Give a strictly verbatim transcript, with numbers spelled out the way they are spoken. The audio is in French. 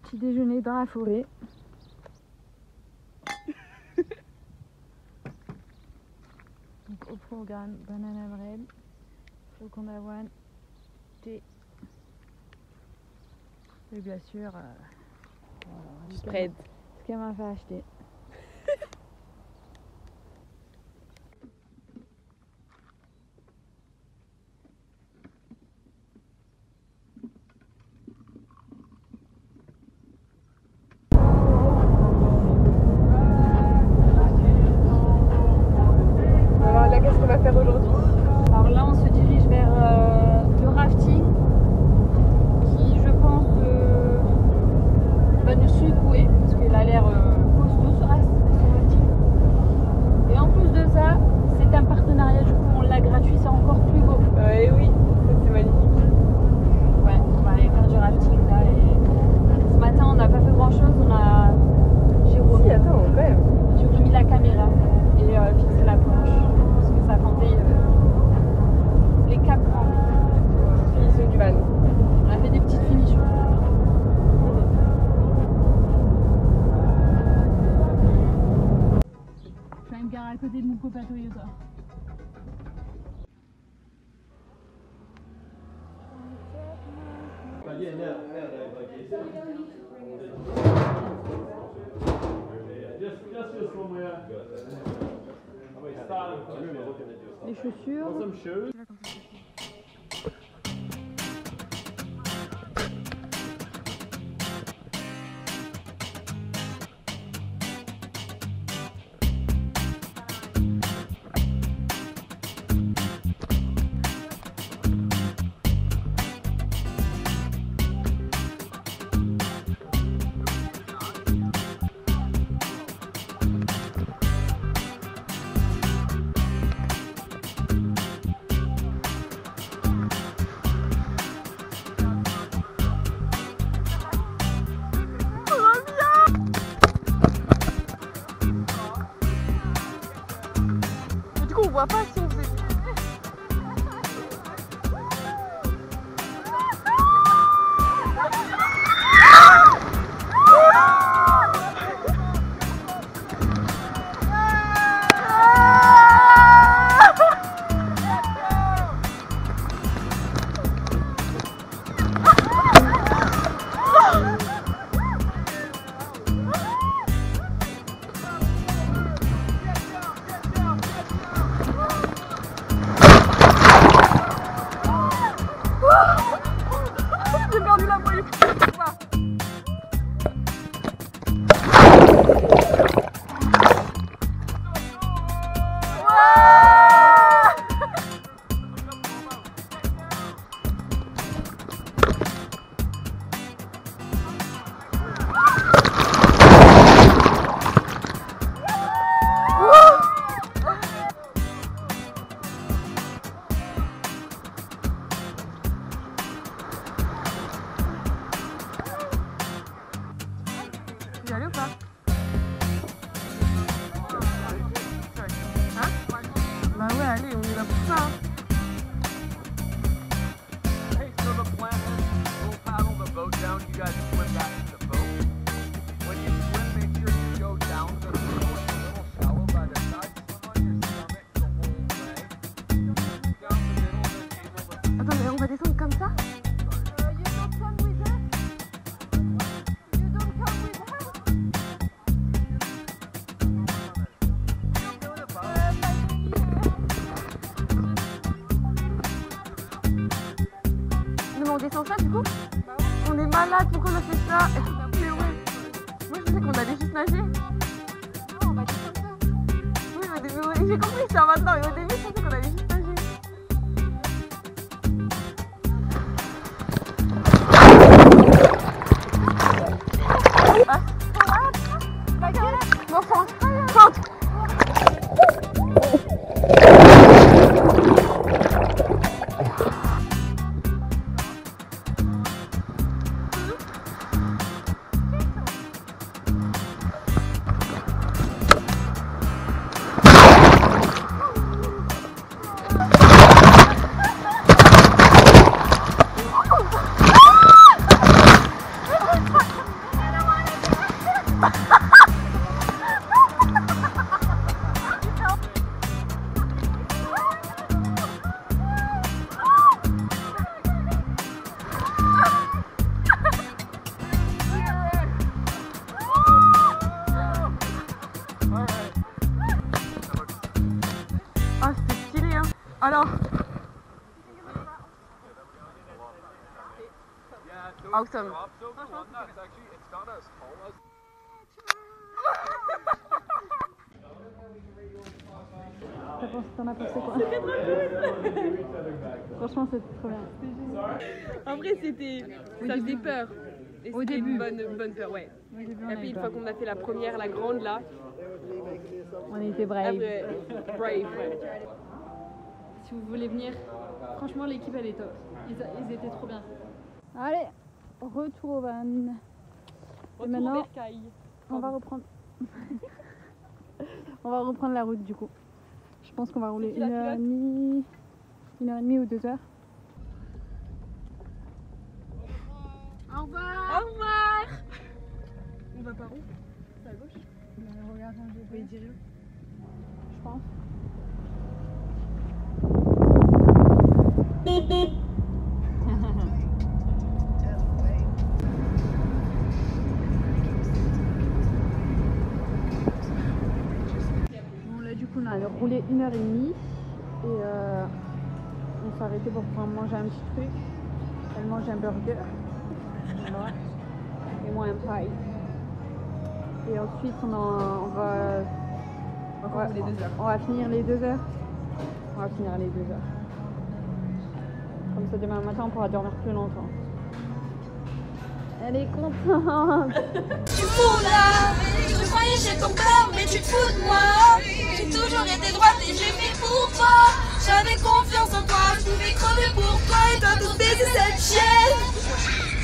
Petit déjeuner dans la forêt. Donc au programme banana bread, flocons d'avoine, thé et bien sûr euh, du spread. Ce qu'elle m'a fait acheter. Qu'est-ce qu'on va faire aujourd'hui? Alors là on se dirige vers euh, le rafting qui je pense euh, va nous secouer parce qu'il a l'air euh, costaud ce rafting. Et en plus de ça c'est un partenariat, du coup on l'a gratuit, c'est encore plus beau. Euh, et oui, c'est magnifique. Ouais, on va aller faire du rafting là et ce matin on n'a pas fait grand chose, on a j'ai remis, si, attends, quand même. j'ai remis la caméra et euh, fixé la planche. Ça attendait euh, les caps en finition du van. On a fait des petites finitions. Je vais me garer à côté de mon copain Toyota. Les chaussures. On voit pas si on fait. J'ai perdu la bride. Tu y allais ou pas? Hein? Bah ouais, allez, on est là pour ça. Hein. Hey, so the plan is we'll paddle the boat down, you guys swim back to the boat. When you swim, make sure you go down to the middle. It's a little shallow by the side. Swim on your stomach the whole way. Down the middle, then able to... Attends, mais on va descendre comme ça? On descend ça du coup? Bah ouais. On est malade, pourquoi on a fait ça? Mais ouais. Moi je pensais qu'on allait juste nager. Non, on va descendre ça. Oui, mais au début, j'ai compris ça maintenant, mais au début je pensais qu'on allait juste nager. Ah, bon, fonce, fonce. Alors. Awesome. T'en as pensé quoi? Franchement, c'était trop bien. En vrai, c'était. Ça faisait peur. Et Au c'était début. Une bonne, bonne peur, ouais. Au début, on Et puis, avait une peur. fois qu'on a fait la première, la grande là, On était brave. après, brave, ouais. Si vous voulez venir, franchement, l'équipe elle est top. Ils, ils étaient trop bien. Allez, retour au van. Et Retour maintenant, vers Caille. on va reprendre. On va reprendre la route du coup. Je pense qu'on va rouler qui la une heure et pilote demie, une heure et demie ou deux heures. Au revoir. Au revoir. On va par où? C'est à gauche? Euh, regarde, je On va y dire. je pense. Bon là du coup on a roulé une heure et demie et euh, on s'est arrêté pour pouvoir manger un petit truc. Elle mange un burger. Voilà. Et moi un pie. Et ensuite on, en, on va On va rouler deux heures. On va finir les deux heures. On va finir les deux heures. Comme ça demain matin on pourra dormir plus longtemps. Elle est contente. Tu fous là, je croyais chez ton père, mais tu te fous de moi. J'ai toujours été droite et j'ai fait